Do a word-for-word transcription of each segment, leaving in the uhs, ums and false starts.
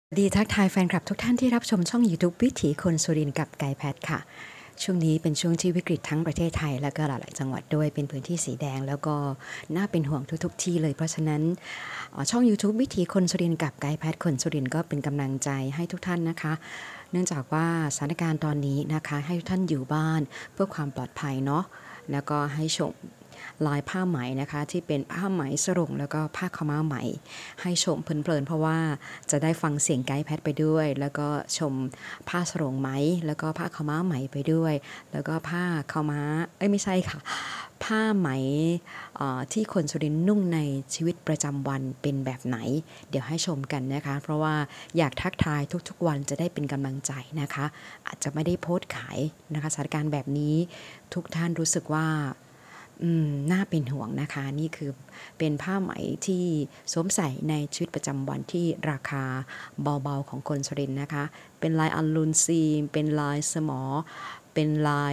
ดีทักทายแฟนคลับทุกท่านที่รับชมช่อง YouTube วิถีคนสุรินทร์กับไกด์แพทค่ะช่วงนี้เป็นช่วงที่วิกฤตทั้งประเทศไทยและก็หลายๆจังหวัดด้วยเป็นพื้นที่สีแดงแล้วก็น่าเป็นห่วงทุกๆที่เลยเพราะฉะนั้นช่อง YouTube วิถีคนสุรินทร์กับไกด์แพทคนสุรินทร์ก็เป็นกำลังใจให้ทุกท่านนะคะเนื่องจากว่าสถานการณ์ตอนนี้นะคะให้ทุกท่านอยู่บ้านเพื่อความปลอดภัยเนาะแล้วก็ให้ชมลายผ้าไหมนะคะที่เป็นผ้าไหมสรงแล้วก็ผ้าขาวม้าไหมให้ชมเพลินๆเพราะว่าจะได้ฟังเสียงไกด์แพทไปด้วยแล้วก็ชมผ้าสรงไหมแล้วก็ผ้าขาวม้าไหมไปด้วยแล้วก็ผ้าขาวม้าเอ้ยไม่ใช่ค่ะผ้าไหมที่คนสุรินทร์นุ่งในชีวิตประจำวันเป็นแบบไหนเดี๋ยวให้ชมกันนะคะเพราะว่าอยากทักทายทุกๆวันจะได้เป็นกำลังใจนะคะอาจจะไม่ได้โพสต์ขายนะคะสถานการณ์แบบนี้ทุกท่านรู้สึกว่าอืมน่าเป็นห่วงนะคะนี่คือเป็นผ้าไหมที่สวมใส่ในชีวิตประจำวันที่ราคาเบาๆของคนสุรินทร์นะคะเป็นลายอัลลูนซีมเป็นลายสมอเป็นลาย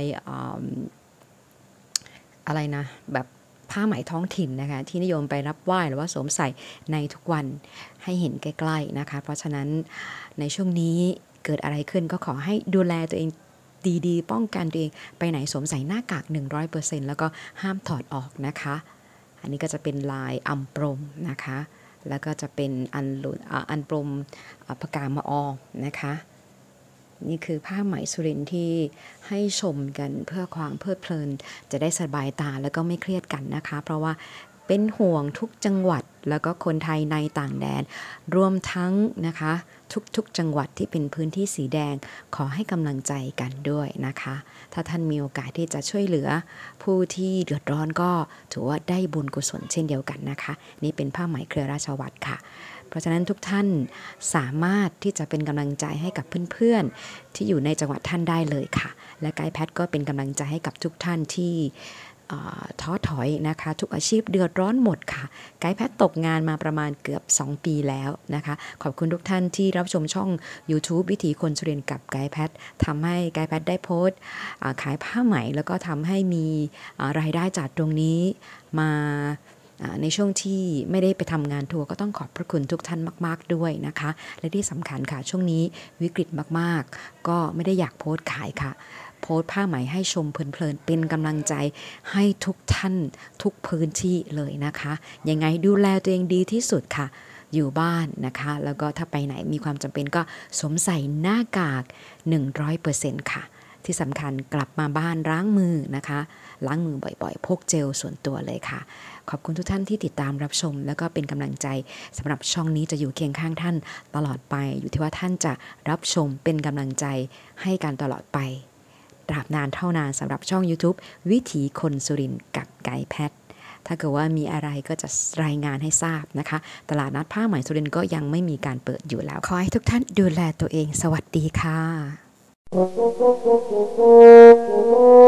อะไรนะแบบผ้าไหมท้องถิ่นนะคะที่นิยมไปรับไหว้หรือว่าสวมใส่ในทุกวันให้เห็นใกล้ๆนะคะเพราะฉะนั้นในช่วงนี้เกิดอะไรขึ้นก็ขอให้ดูแลตัวเองดีๆป้องกันตัวเองไปไหนสวมใส่หน้ากาก หนึ่งร้อยเปอร์เซ็นต์ แล้วก็ห้ามถอดออกนะคะอันนี้ก็จะเป็นลายอัมปรมนะคะแล้วก็จะเป็นอันลุอันปรมปากกามะออนะคะนี่คือผ้าไหมสุรินทร์ที่ให้ชมกันเพื่อความเพลิดเพลินจะได้สบายตาแล้วก็ไม่เครียดกันนะคะเพราะว่าเป็นห่วงทุกจังหวัดแล้วก็คนไทยในต่างแดนรวมทั้งนะคะทุกๆจังหวัดที่เป็นพื้นที่สีแดงขอให้กำลังใจกันด้วยนะคะถ้าท่านมีโอกาสที่จะช่วยเหลือผู้ที่เดือดร้อนก็ถือว่าได้บุญกุศลเช่นเดียวกันนะคะนี่เป็นผ้าไหมเครือราชวัตรค่ะเพราะฉะนั้นทุกท่านสามารถที่จะเป็นกำลังใจให้กับเพื่อนๆที่อยู่ในจังหวัดท่านได้เลยค่ะและไกด์แพทก็เป็นกำลังใจให้กับทุกท่านที่ท้อถอยนะคะทุกอาชีพเดือดร้อนหมดค่ะไกด์แพทตกงานมาประมาณเกือบสองปีแล้วนะคะขอบคุณทุกท่านที่รับชมช่อง YouTube วิถีคนสุรินทร์กับไกด์แพททำให้ไกด์แพทได้โพสต์ขายผ้าไหมแล้วก็ทำให้มีรายได้จากตรงนี้มาในช่วงที่ไม่ได้ไปทำงานทัวร์ก็ต้องขอบพระคุณทุกท่านมากๆด้วยนะคะและที่สำคัญค่ะช่วงนี้วิกฤตมากๆก็ไม่ได้อยากโพสต์ขายค่ะโพสต์ผ้าไหมให้ชมเพลินๆเป็นกำลังใจให้ทุกท่านทุกพื้นที่เลยนะคะยังไงดูแลตัวเองดีที่สุดค่ะอยู่บ้านนะคะแล้วก็ถ้าไปไหนมีความจำเป็นก็สวมใส่หน้ากาก หนึ่งร้อยเปอร์เซ็นต์ ค่ะที่สำคัญกลับมาบ้านล้างมือนะคะล้างมือบ่อยๆพกเจลส่วนตัวเลยค่ะขอบคุณทุกท่านที่ติดตามรับชมแล้วก็เป็นกำลังใจสำหรับช่องนี้จะอยู่เคียงข้างท่านตลอดไปอยู่ที่ว่าท่านจะรับชมเป็นกำลังใจให้กันตลอดไปตราบนานเท่านานสำหรับช่อง YouTube วิถีคนสุรินทร์กับไกด์แพทถ้าเกิดว่ามีอะไรก็จะรายงานให้ทราบนะคะตลาดนัดผ้าไหมสุรินทร์ก็ยังไม่มีการเปิดอยู่แล้วขอให้ทุกท่านดูแลตัวเองสวัสดีค่ะ